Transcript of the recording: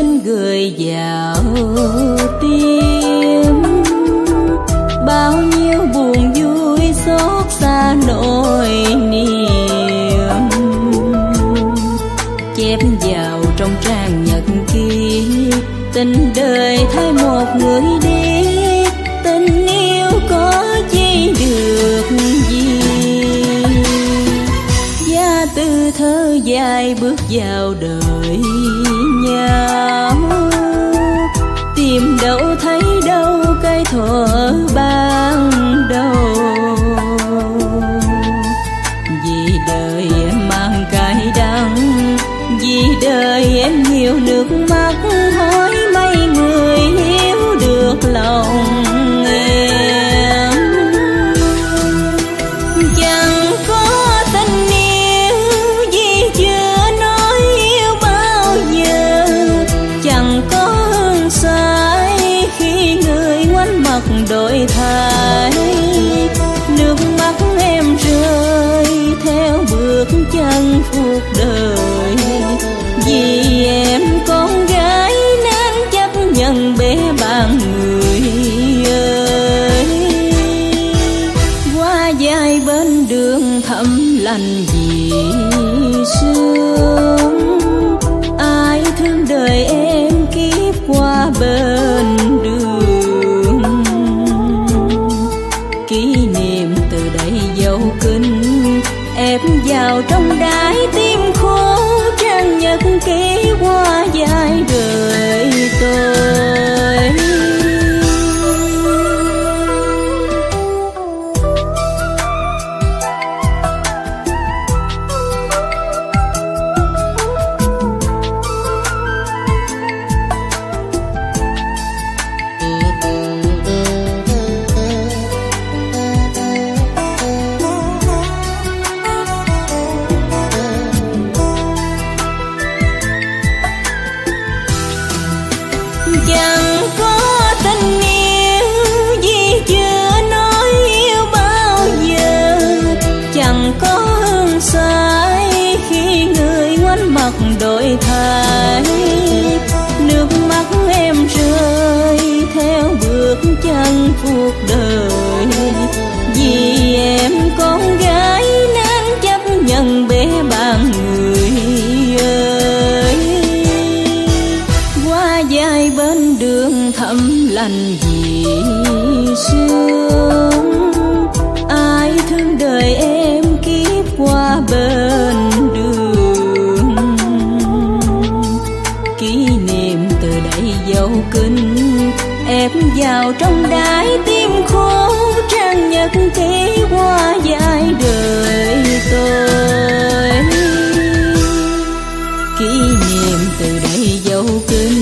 xin gửi vào tim bao nhiêu buồn vui xót xa nỗi niềm, chép vào trong trang nhật ký tình đời thay một người đi. Tình yêu có chi được gì, và từ thơ dài bước vào đời nhau, tìm đâu thấy đâu cái thuở ban đầu. Vì đời em mang cay đắng, vì đời em nhiều nước mắt, hỏi mấy người hiểu được lòng em. Chẳng có tình yêu vì chưa nói yêu bao giờ, chẳng có hương say khi người ngoảnh mặt đổi thay. Nước mắt em rơi theo bước chân cuộc đời, vì em con gái nên chấp nhận bể bạn người ơi. Qua dài bên đường thầm lành vì sương, ai thương đời em kiếp qua bên đường. Kỷ niệm từ đây dấu kín ép vào trong đáy tim khô, trang nhật ký qua dài đời tôi. Chẳng có tình yêu vì chưa nói yêu bao giờ, chẳng có hương say khi người ngoảnh mặt đổi thay. Nước mắt em rơi theo bước chân cuộc đời, vì em con gái nên chấp nhận bể bạn người ơi. Qua dài bên đường thầm lành vì sương, ai thương đời em kiếp qua bên đường. Kỷ niệm từ đây dấu kín ép vào trong đáy tim khô, trang nhật ký qua dài đời tôi. Kỷ niệm từ đây dấu kín